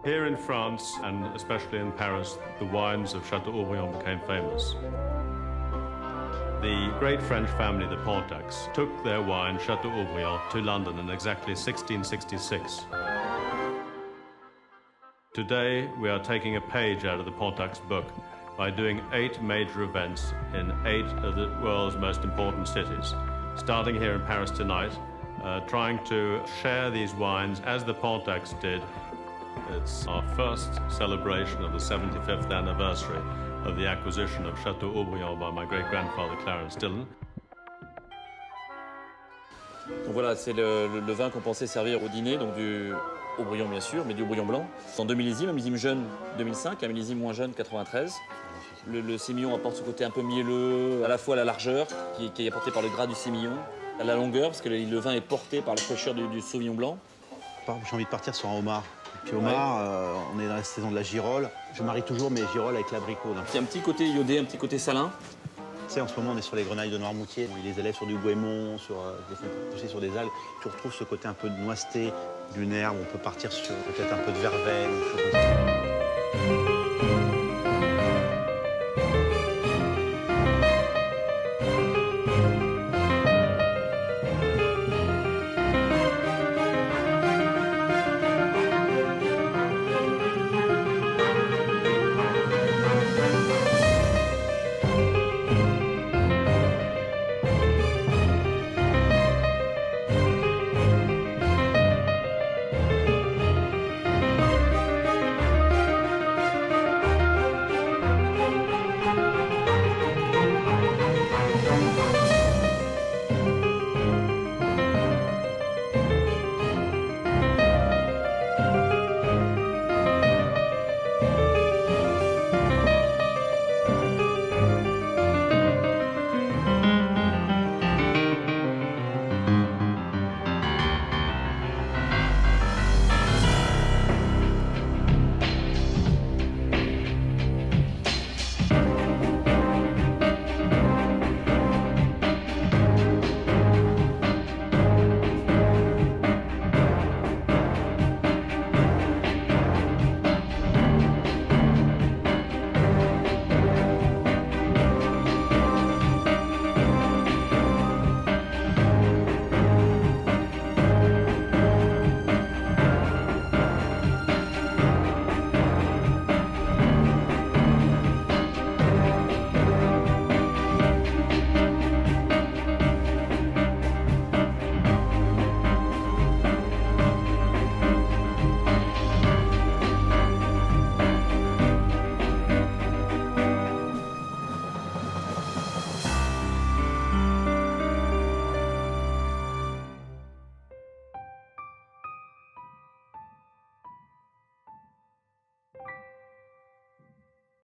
Here in France, and especially in Paris, the wines of Châteaubriand became famous. The great French family, the Pontacs, took their wine, Châteaubriand, to London in exactly 1666. Today, we are taking a page out of the Pontacs' book by doing 8 major events in 8 of the world's most important cities. Starting here in Paris tonight, trying to share these wines as the Pontacs did. It's our first celebration of the 75th anniversary of the acquisition of Châteaubriand by my great-grandfather Clarence Dillon. Donc voilà, c'est le vin qu'on pensait servir au dîner, donc du Haut-Brion bien sûr, mais du Haut-Brion blanc. En 2 millésimes, un millésime jeune 2005, un millésime moins jeune 93. Le sémillon apporte ce côté un peu mielleux, à la fois la largeur, qui est apportée par le gras du sémillon, à la longueur, parce que le vin est porté par la fraîcheur du Sauvignon blanc. J'ai envie de partir sur un homard. Puis homard, on est dans la saison de la girole. Je marie toujours mes girolles avec l'abricot. Il y a un petit côté iodé, un petit côté salin. Tu sais, en ce moment, on est sur les grenailles de Noirmoutier. Ils les élèvent sur du goémon, les font pousser sur des algues. Tu retrouves ce côté un peu de noisseté, d'une herbe. On peut partir sur peut-être un peu de verveine.